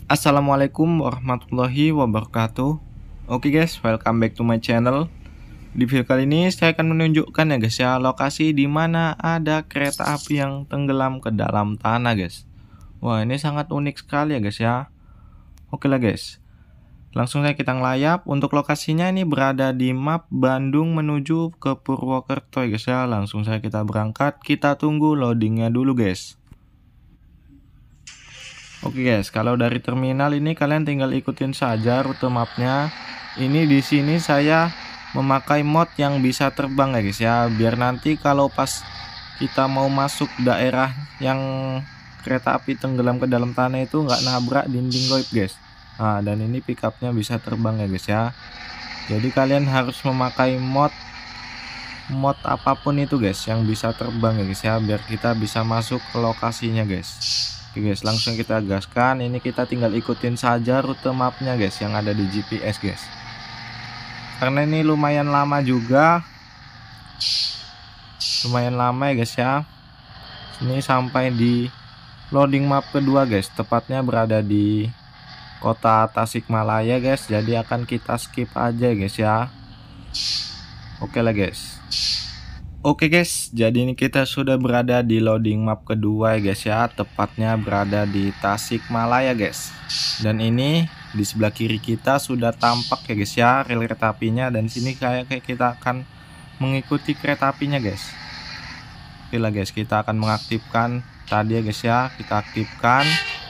Assalamualaikum warahmatullahi wabarakatuh. Oke guys, welcome back to my channel. Di video kali ini saya akan menunjukkan ya guys ya, lokasi di mana ada kereta api yang tenggelam ke dalam tanah guys. Wah, ini sangat unik sekali ya guys ya. Oke lah guys, langsung saja kita ngelayap. Untuk lokasinya ini berada di map Bandung menuju ke Purwokerto ya guys ya. Langsung saja kita berangkat, kita tunggu loadingnya dulu guys. Oke guys, kalau dari terminal ini kalian tinggal ikutin saja rute mapnya. Ini di sini saya memakai mod yang bisa terbang ya guys ya, biar nanti kalau pas kita mau masuk daerah yang kereta api tenggelam ke dalam tanah itu nggak nabrak dinding goib guys. Nah, dan ini pickupnya bisa terbang ya guys ya. Jadi kalian harus memakai mod apapun itu guys yang bisa terbang ya guys ya, biar kita bisa masuk ke lokasinya guys. Oke guys, langsung kita gaskan. Ini kita tinggal ikutin saja rute mapnya guys yang ada di GPS guys. Karena ini lumayan lama juga, lumayan lama ya guys ya. Ini sampai di loading map kedua guys, tepatnya berada di kota Tasikmalaya guys. Jadi akan kita skip aja guys ya. Oke lah guys. Oke guys, jadi ini kita sudah berada di loading map kedua ya guys ya, tepatnya berada di Tasikmalaya guys. Dan ini di sebelah kiri kita sudah tampak ya guys ya rel kereta apinya, dan sini kayak kita akan mengikuti kereta apinya guys. Oke lah guys, kita akan mengaktifkan tadi ya guys ya, kita aktifkan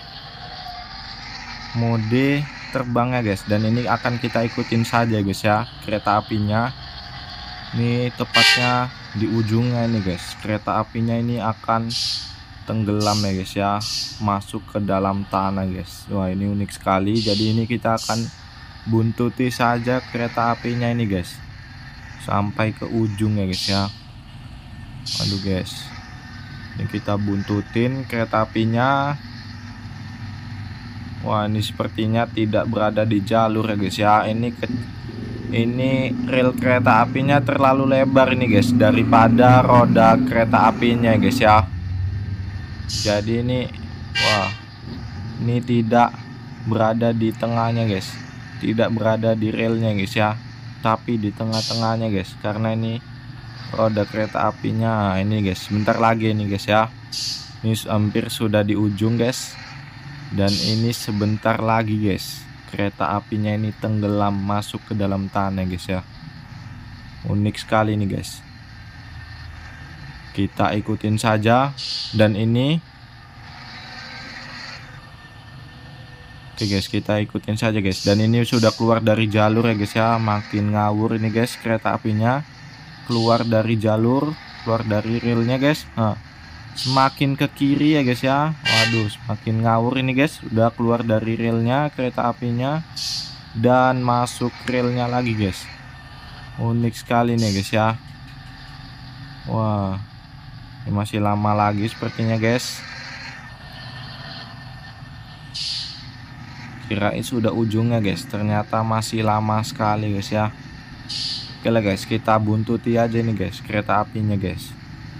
mode terbangnya guys, dan ini akan kita ikutin saja guys ya kereta apinya. Ini tepatnya di ujungnya ini guys, kereta apinya ini akan tenggelam ya guys ya, masuk ke dalam tanah guys. Wah, ini unik sekali. Jadi ini kita akan buntuti saja kereta apinya ini guys sampai ke ujung ya guys ya. Aduh guys, ini kita buntutin kereta apinya. Wah, ini sepertinya tidak berada di jalur ya guys ya. Ini rel kereta apinya terlalu lebar ini guys daripada roda kereta apinya guys ya. Jadi ini, wah, ini tidak berada di tengahnya guys, tidak berada di relnya guys ya, tapi di tengah-tengahnya guys. Karena ini roda kereta apinya ini guys, sebentar lagi ini guys ya. Ini hampir sudah di ujung guys, dan ini sebentar lagi guys kereta apinya ini tenggelam masuk ke dalam tanah guys ya. Unik sekali nih guys, kita ikutin saja. Dan ini, oke guys, kita ikutin saja guys. Dan ini sudah keluar dari jalur ya guys ya, makin ngawur ini guys kereta apinya, keluar dari jalur, keluar dari relnya guys. Nah, semakin ke kiri ya guys ya. Waduh, semakin ngawur ini guys, udah keluar dari relnya kereta apinya dan masuk relnya lagi guys. Unik sekali nih guys ya. Wah, ini masih lama lagi sepertinya guys. Kirain sudah ujungnya guys, ternyata masih lama sekali guys ya. Oke lah guys, kita buntuti aja nih guys kereta apinya guys.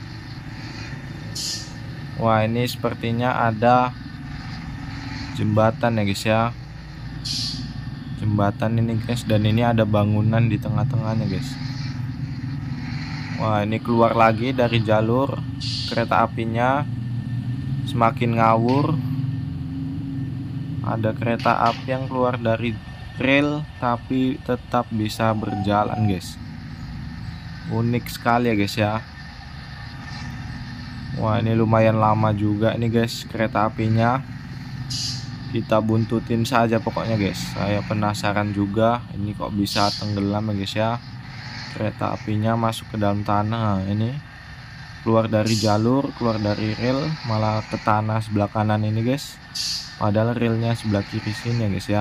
Wah, ini sepertinya ada jembatan ya guys ya, jembatan ini guys, dan ini ada bangunan di tengah-tengahnya guys. Wah, ini keluar lagi dari jalur kereta apinya, semakin ngawur. Ada kereta api yang keluar dari rel tapi tetap bisa berjalan guys. Unik sekali ya guys ya. Wah, ini lumayan lama juga nih guys kereta apinya. Kita buntutin saja pokoknya guys. Saya penasaran juga ini kok bisa tenggelam ya guys ya. Kereta apinya masuk ke dalam tanah. Ini keluar dari jalur, keluar dari rel, malah ke tanah sebelah kanan ini guys. Padahal relnya sebelah kiri sini ya guys ya.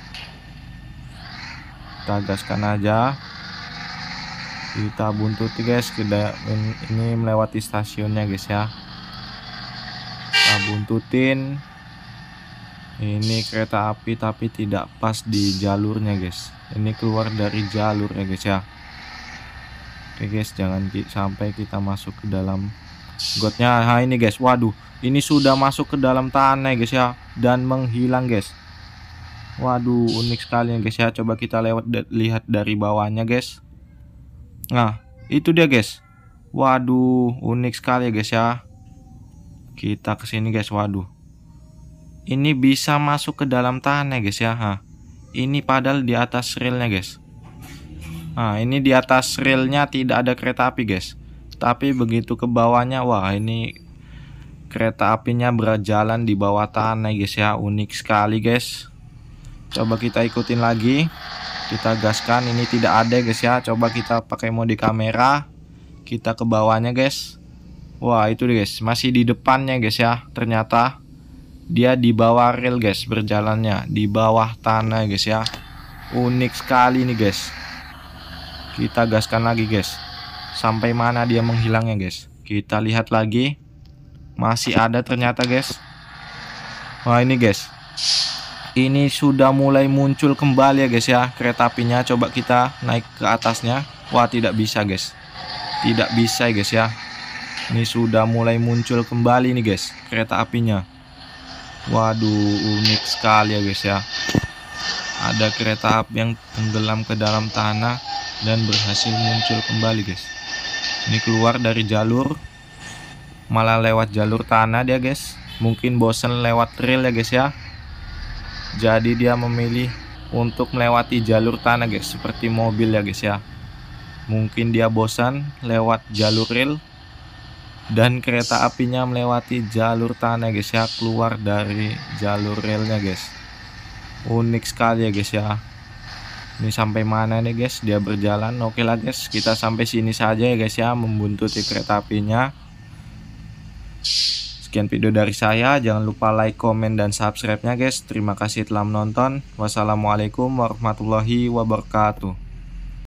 Kita gaskan aja. Kita buntuti guys, ini melewati stasiunnya guys ya. Kita buntutin. Ini kereta api tapi tidak pas di jalurnya guys. Ini keluar dari jalur ya guys ya. Oke guys, jangan sampai kita masuk ke dalam gotnya. Nah ini guys, waduh, ini sudah masuk ke dalam tanah guys ya, dan menghilang guys. Waduh, unik sekali ya guys ya. Coba kita lihat dari bawahnya guys. Nah, itu dia guys. Waduh, unik sekali ya guys ya. Kita kesini guys. Waduh, ini bisa masuk ke dalam tanah guys ya. Ini padahal di atas relnya guys. Nah, ini di atas relnya tidak ada kereta api guys. Tapi begitu ke bawahnya, wah ini kereta apinya berjalan di bawah tanah guys ya. Unik sekali guys. Coba kita ikutin lagi. Kita gaskan, ini tidak ada guys ya. Coba kita pakai mode kamera. Kita ke bawahnya guys. Wah itu guys, masih di depannya guys ya. Ternyata dia di bawah rel guys, berjalannya di bawah tanah guys ya. Unik sekali nih guys. Kita gaskan lagi guys. Sampai mana dia menghilangnya guys. Kita lihat lagi. Masih ada ternyata guys. Wah ini guys, ini sudah mulai muncul kembali ya guys ya kereta apinya. Coba kita naik ke atasnya. Wah tidak bisa guys. Tidak bisa guys ya. Ini sudah mulai muncul kembali nih guys kereta apinya. Waduh, unik sekali ya guys ya. Ada kereta api yang tenggelam ke dalam tanah dan berhasil muncul kembali guys. Ini keluar dari jalur, malah lewat jalur tanah dia guys. Mungkin bosan lewat rel ya guys ya. Jadi dia memilih untuk melewati jalur tanah guys, seperti mobil ya guys ya. Mungkin dia bosan lewat jalur rel dan kereta apinya melewati jalur tanah guys ya, keluar dari jalur relnya guys. Unik sekali ya guys ya. Ini sampai mana nih guys dia berjalan. Oke lah guys, kita sampai sini saja ya guys ya, membuntuti kereta apinya. Sekian video dari saya, jangan lupa like, komen, dan subscribe-nya guys. Terima kasih telah menonton. Wassalamualaikum warahmatullahi wabarakatuh.